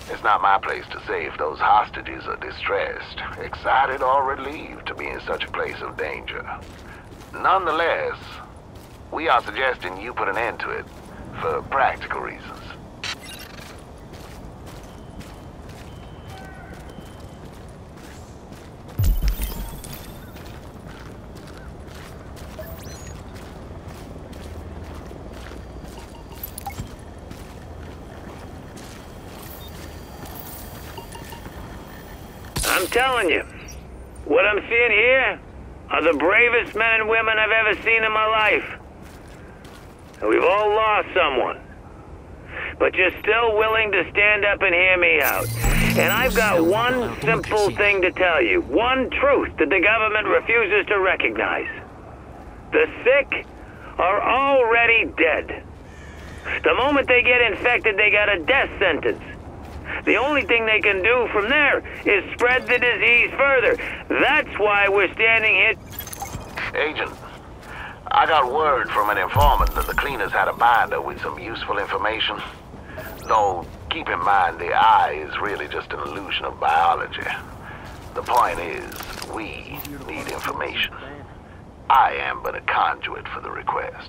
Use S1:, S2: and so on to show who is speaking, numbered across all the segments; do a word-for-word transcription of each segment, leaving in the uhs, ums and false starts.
S1: It's not my place to say if those hostages are distressed, excited, or relieved to be in such a place of danger. Nonetheless, we are suggesting you put an end to it for practical reasons.
S2: I'm telling you, what I'm seeing here are the bravest men and women I've ever seen in my life. And we've all lost someone. But you're still willing to stand up and hear me out. And I've got one simple thing to tell you. One truth that the government refuses to recognize. The sick are already dead. The moment they get infected, they got a death sentence. The only thing they can do from there is spread the disease further. That's why we're standing here.
S1: Agent, I got word from an informant that the cleaners had a binder with some useful information. Though, keep in mind the eye is really just an illusion of biology. The point is, we need information. I am but a conduit for the request.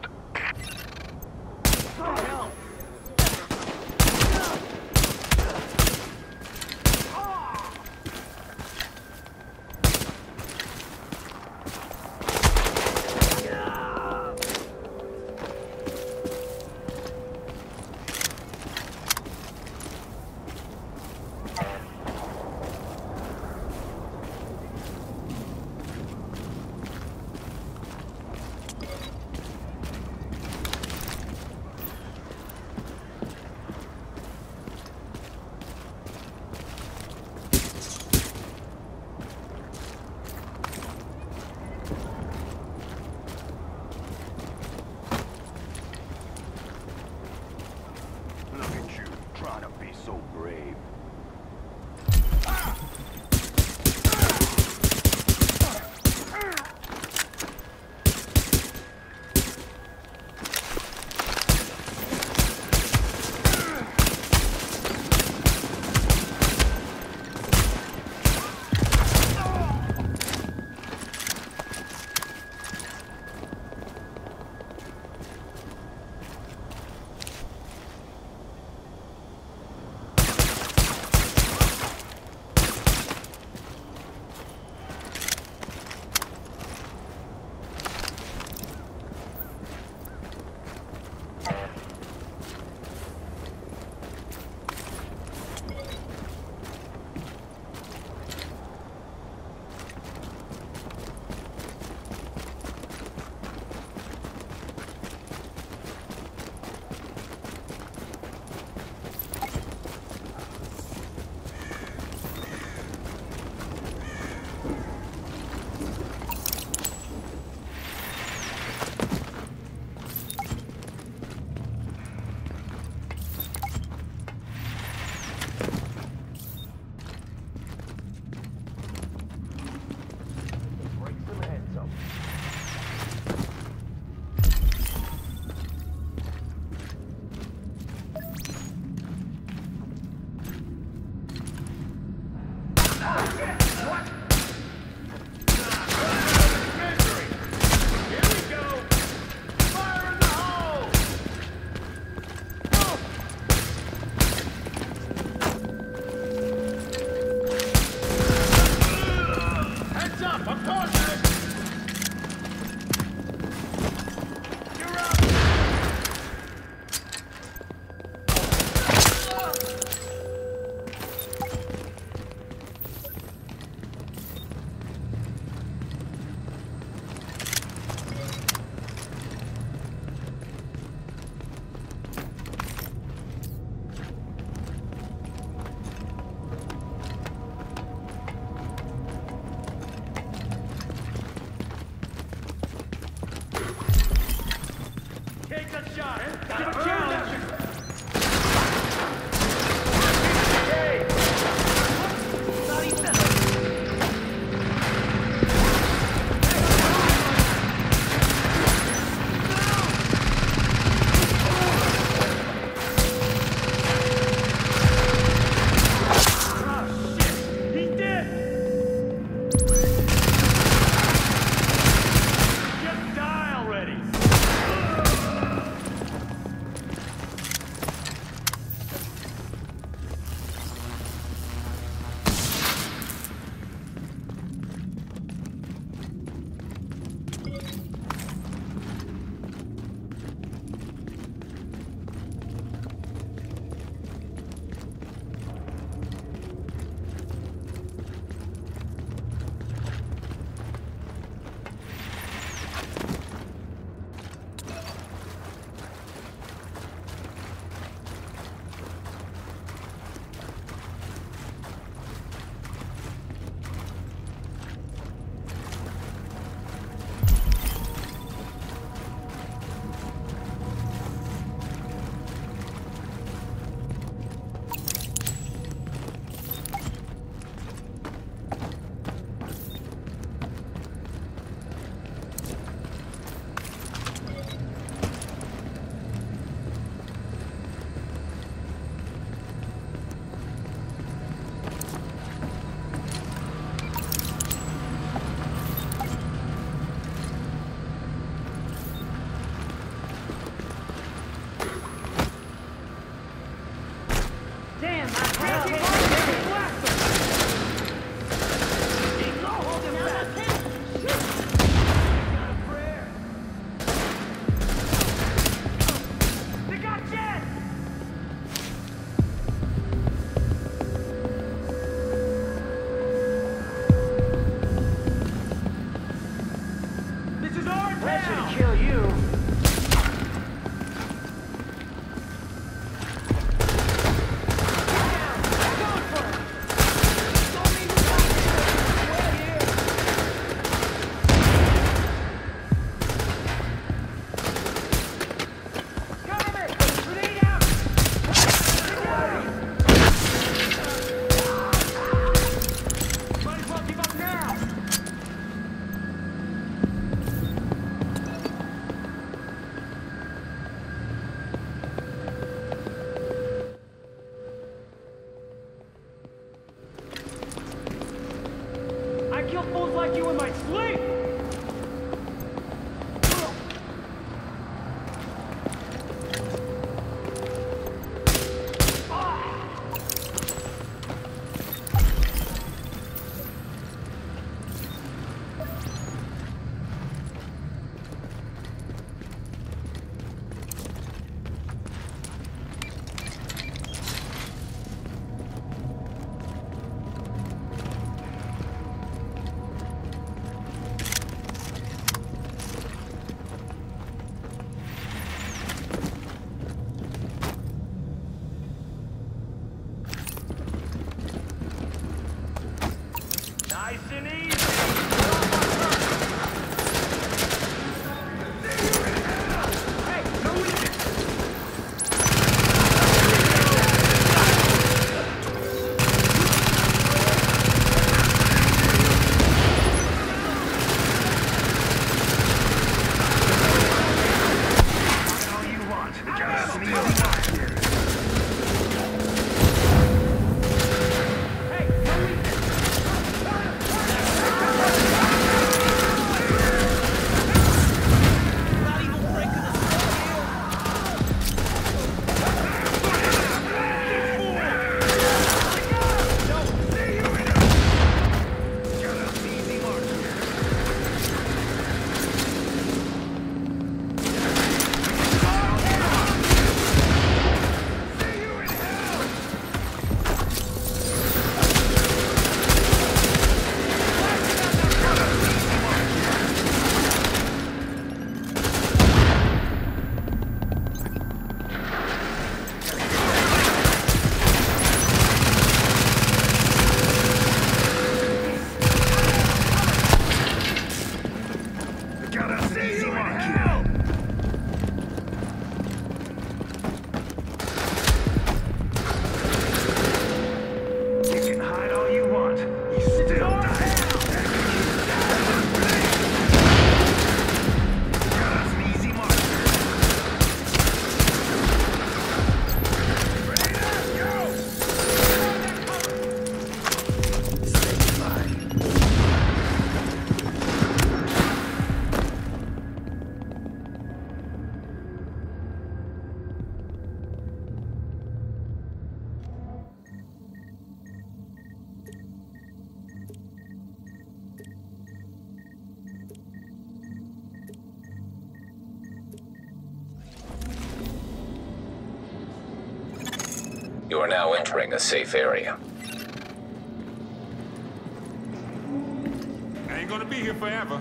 S2: Nice and easy.
S3: You are now entering a safe area.
S4: I ain't gonna be here forever.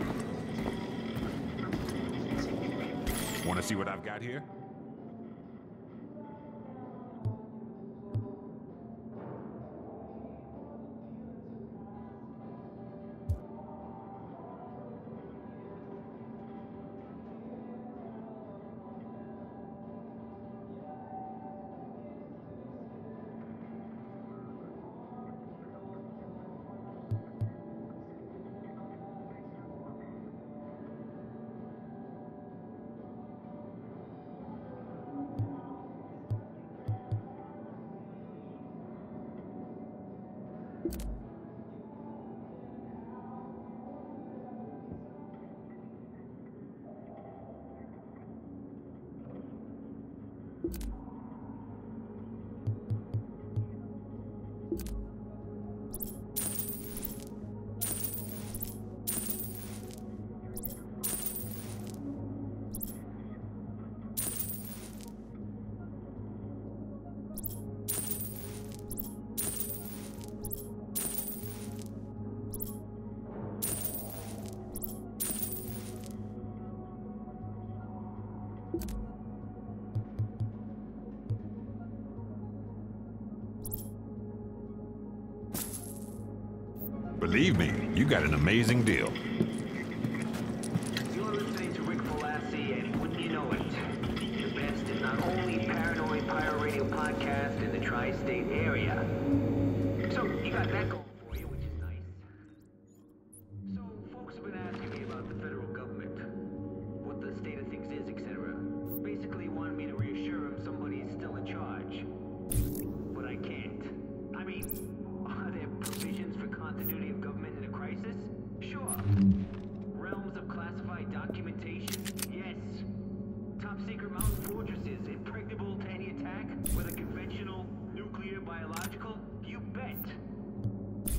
S4: Wanna see what I've got here? Believe me, you got an amazing deal.
S5: You're listening to Rick Velassi, and wouldn't you know it, the best and not only Paranoid Pirate Radio podcast in the tri-state area. So, you got that going for you, which is nice. So, folks have been asking me about the federal government, what the state of things is, et cetera. Basically wanted me to reassure them somebody is still in charge. But I can't. I mean, are there provisions for continuity of government in a crisis? Sure. Realms of classified documentation? Yes. Top secret mountain fortresses, impregnable to any attack, whether conventional, nuclear, biological? You bet.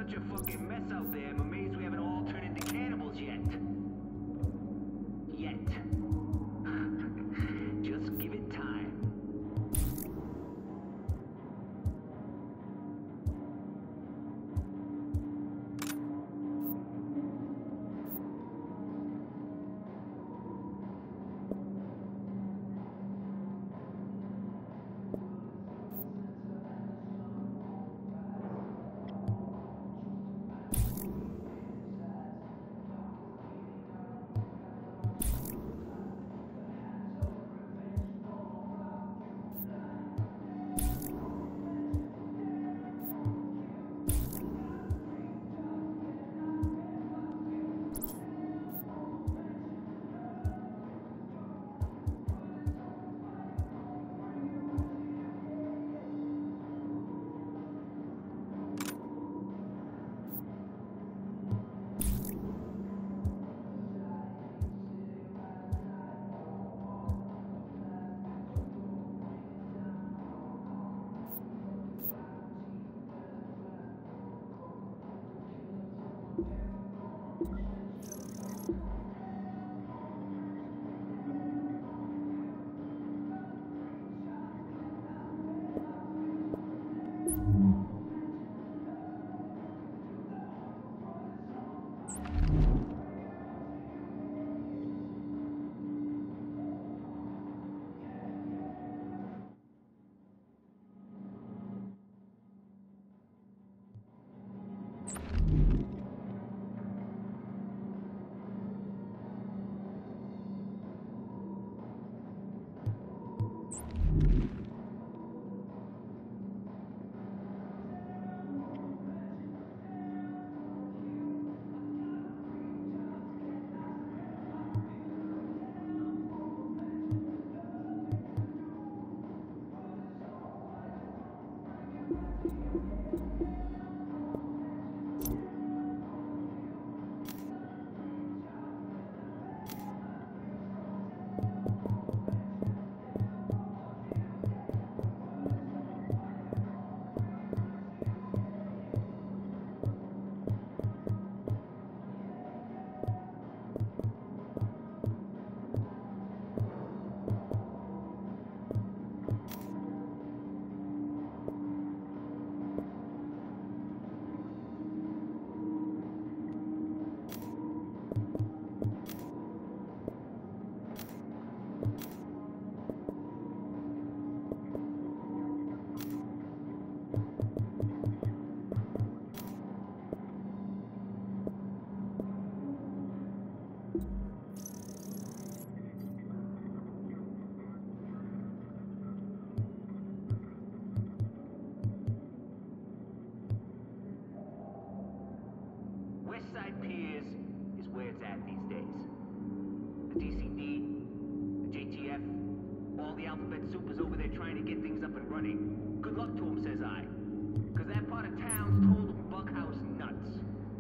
S5: such a fucking mess out there, I'm amazed we haven't all turned into cannibals yet. Yet. Just give it time. Westside Piers is where it's at these days. The D C D, the J T F, all the alphabet soup is over there trying to get things up and running. Good luck to them, says I. Cause that part of town's total bughouse nuts.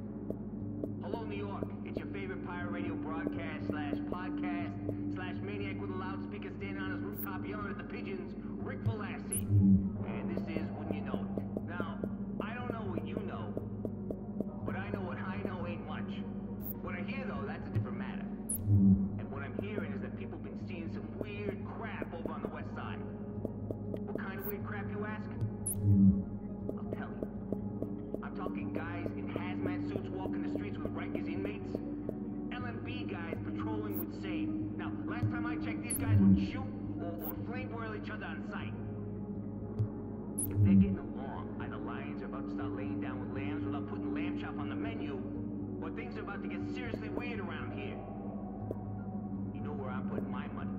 S5: Hello, New York. It's your favorite pirate radio broadcast slash podcast slash maniac with a loudspeaker standing on his rooftop yelling at the pigeons, Rick Velassi. And this is Wouldn't You Know It. Now, I don't know what you know, but I know what I know ain't much. What I hear, though, that's a different matter. And what I'm hearing is that people have been seeing some weird crap over on the west side. What kind of weird crap, you ask? I'll tell you. I'm talking guys in hazmat suits walking the streets with Rikers inmates. L M B guys patrolling with SANE. Now, last time I checked, these guys would shoot or, or flame broil each other on sight. If they're getting along, either lions are about to start laying down with lambs without putting lamb chop on the menu, or things are about to get seriously weird around here. You know where I'm putting my money.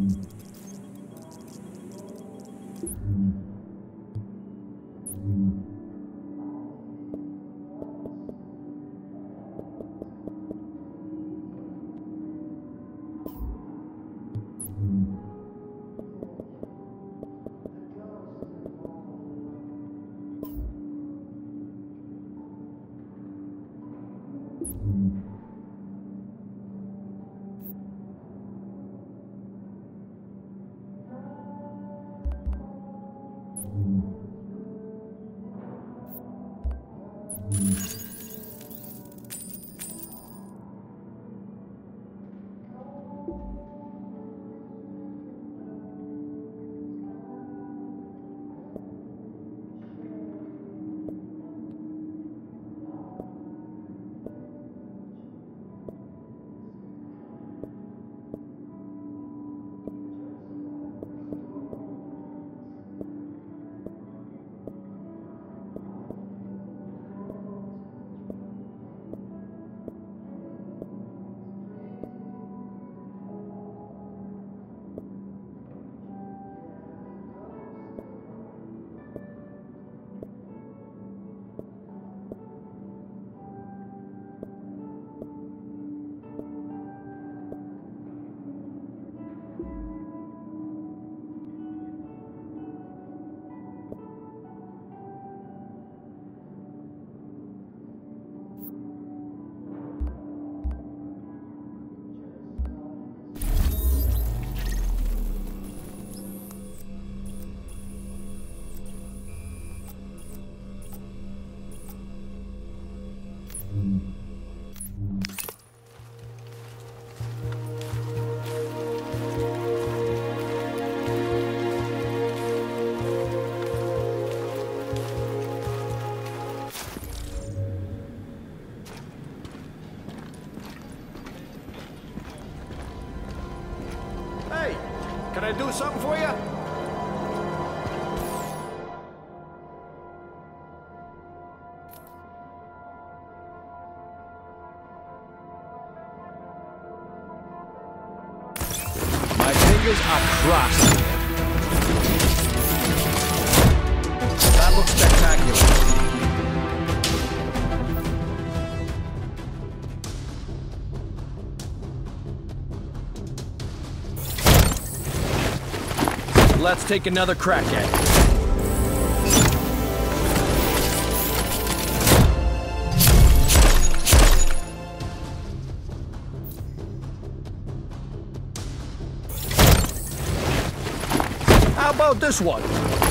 S6: Can I do something for you? My fingers are crossed. That looks spectacular. Let's take another crack at it. How about this one?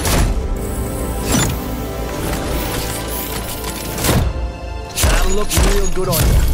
S6: That'll look real good on you.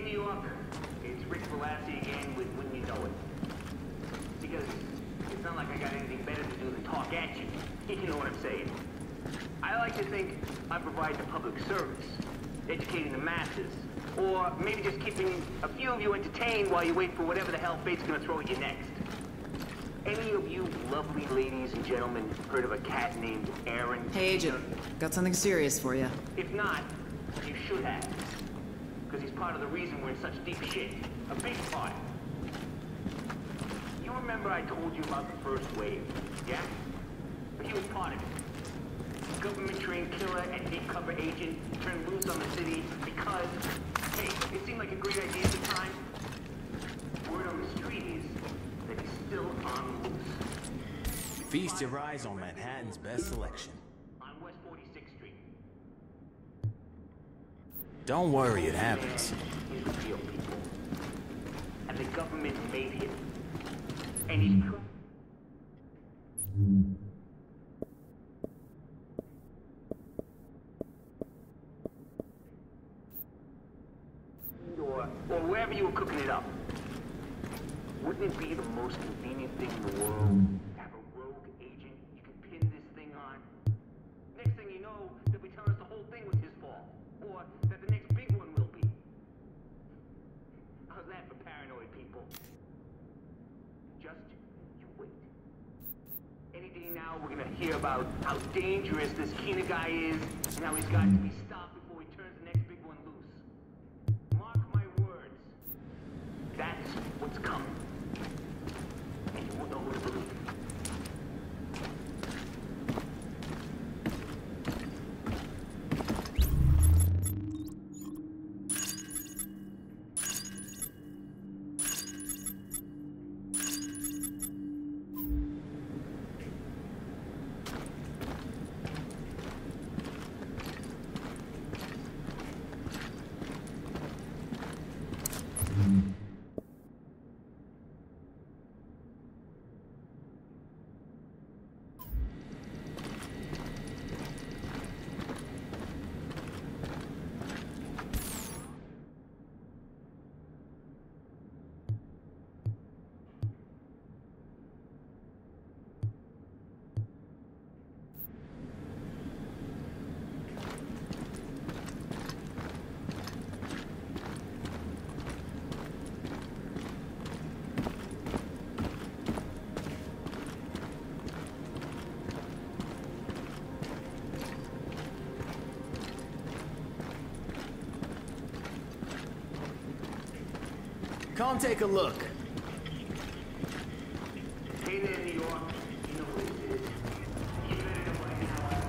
S5: New York, it's Rick Velassi again with Wouldn't You Know It. Because it's not like I got anything better to do than talk at you. You know what I'm saying. I like to think I provide the public service, educating the masses, or maybe just keeping a few of you entertained while you wait for whatever the hell fate's gonna throw at you next. Any of you lovely ladies and gentlemen heard of a cat named Aaron?
S7: Hey, Agent. Got something serious for you.
S5: If not, you should have. Because he's part of the reason we're in such deep shit. A big part. You remember I told you about the first wave, yeah? But he was part of it. Government-trained killer and deep cover agent turned loose on the city because, hey, it seemed like a great idea at the time. Word on the street is that he's still on loose.
S8: Feast your eyes on Manhattan's best selection.
S5: On West forty-sixth Street.
S8: Don't worry, it happens.
S5: He's real people. And the government made him. And he's... Or, or wherever you were cooking it up. Wouldn't it be the most convenient thing in the world to have a rogue agent you can pin this thing on? Next thing you know, they'll be telling us the whole thing was his fault. Or that the next big one will be. How's that for paranoid people? Just you wait. Any day now, we're gonna hear about how dangerous this Keener guy is, and how he's got to be stopped before he turns the next big one loose. Mark my words. That's what's coming. And you won't know who to believe.
S8: Come take a look.
S5: Hey there, New York. You know what it is. You better know by now.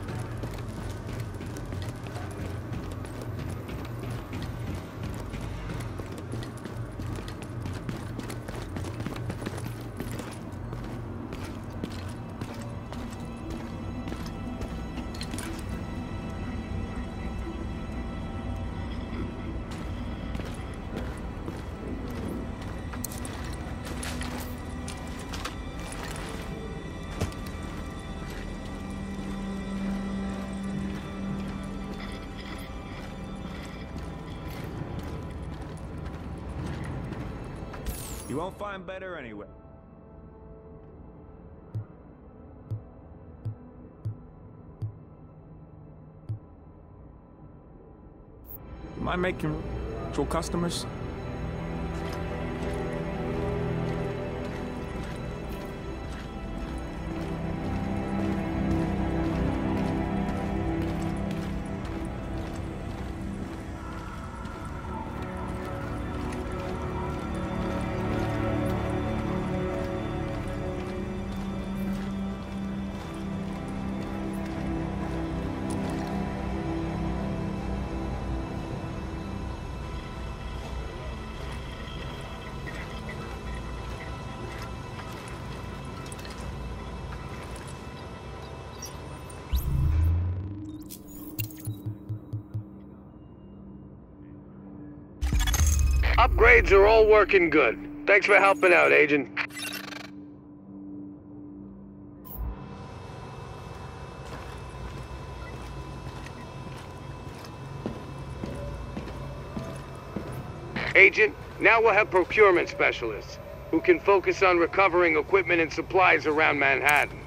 S9: You won't find better anywhere. Am I making actual customers?
S2: Upgrades are all working good. Thanks for helping out, Agent. Agent, now we'll have procurement specialists who can focus on recovering equipment and supplies around Manhattan.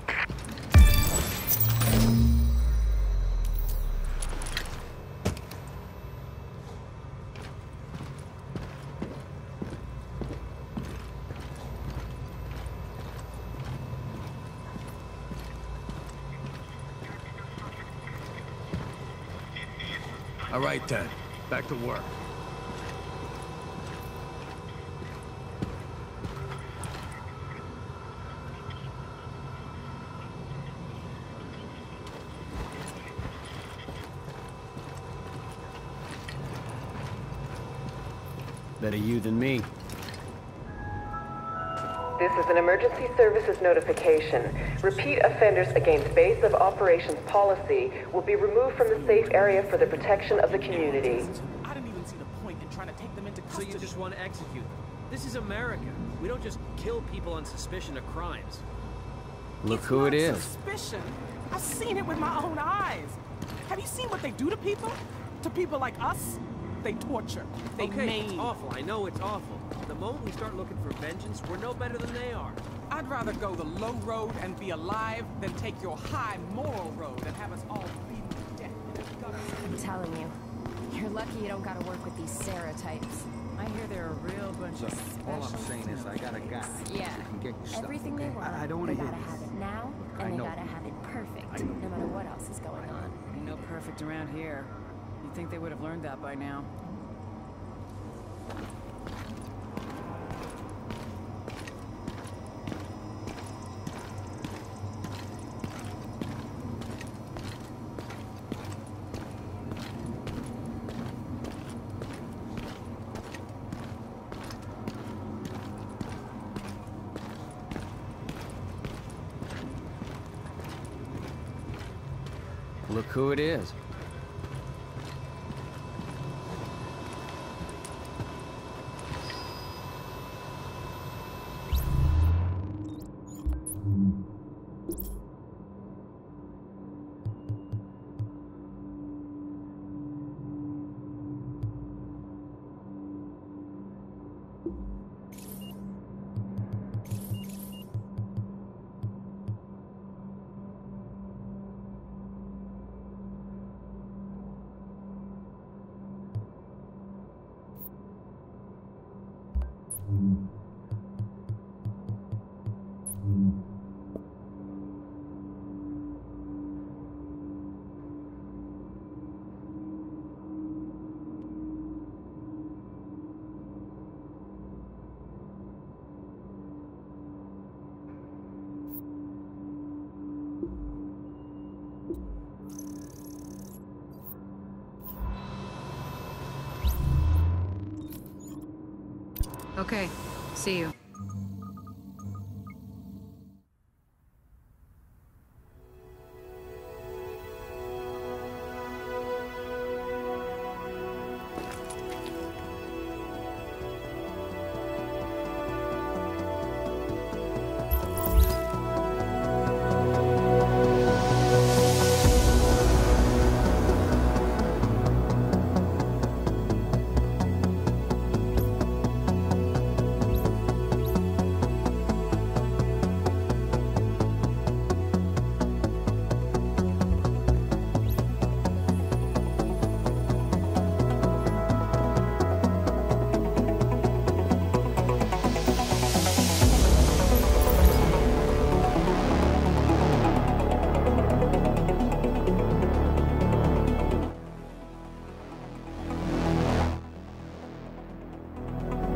S6: All right, then. Back to work. Better you than me.
S10: This is an emergency services notification. Repeat offenders against base of operations policy will be removed from the safe area for the protection of the community.
S11: I didn't even see the point in trying to take them into
S12: So
S11: custody.
S12: you just want to execute them? This is America. We don't just kill people on suspicion of crimes.
S6: Look who it is.
S11: Suspicion? I've seen it with my own eyes. Have you seen what they do to people? To people like us? They torture. They
S12: okay,
S11: maim.
S12: It's awful. I know it's awful. The moment we start looking for vengeance, we're no better than they are.
S11: I'd rather go the low road and be alive than take your high moral road and have us all bleeding to death in a gutter.
S13: I'm telling you, you're lucky you don't gotta work with these Sarah types.
S14: I hear they're a real bunch
S15: Look,
S14: of special
S15: all I'm saying is I got a guy
S13: Yeah.
S15: who can get you stuff.
S13: Everything
S15: okay?
S13: they want,
S15: I, I don't want
S13: they
S15: to hear
S13: gotta
S15: this.
S13: have it now,
S15: I
S13: and they
S15: know.
S13: gotta have it perfect, no matter what else is going on.
S14: Ain't no perfect around here. You'd think they would have learned that by now.
S6: Look who it is.
S7: Okay, see you.